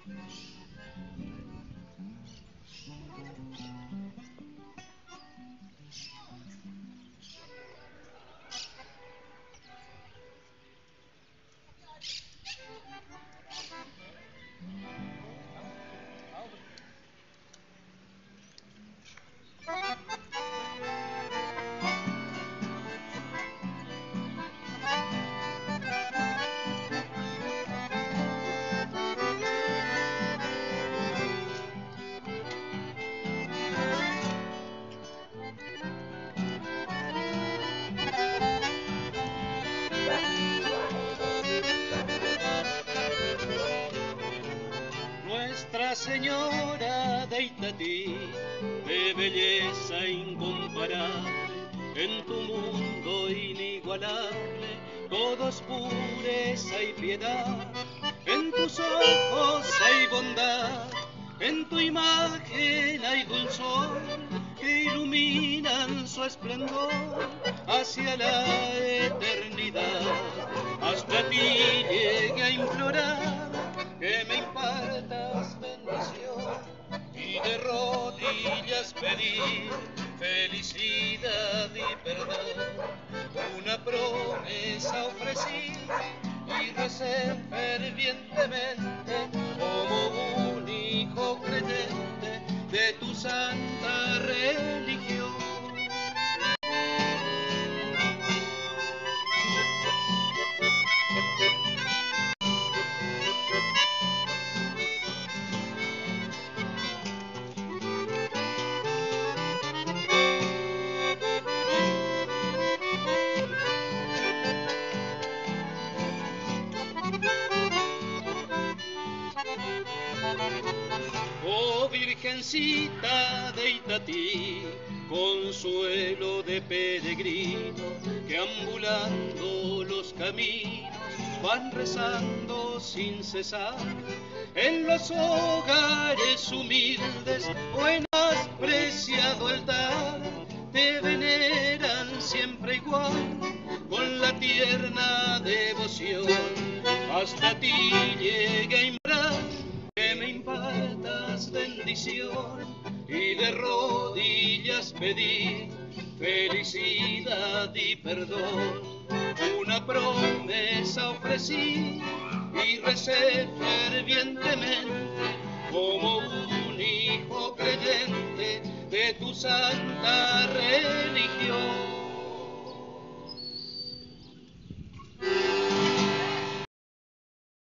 Nuestra Señora de Itatí, de belleza incomparable, en tu mundo inigualable, todo es pureza y piedad. En tus ojos hay bondad, en tu imagen hay dulzor, que iluminan su esplendor hacia la eternidad. Hasta ti llegué a implorar que me impartas bendición y de rodillas pedir felicidad y perdón. Una promesa ofrecí y recé fervientemente como un hijo creyente de tu santa religión. Oh Virgencita de Itatí, consuelo de peregrino, que ambulando los caminos van rezando sin cesar. En los hogares humildes o en despreciado altar, te veneran siempre igual, con la tierna devoción. Hasta ti llegué a implorar que me impartas bendición y de rodillas pedir felicidad y perdón. Una promesa ofrecí y recé fervientemente como un hijo creyente de tu santa religión.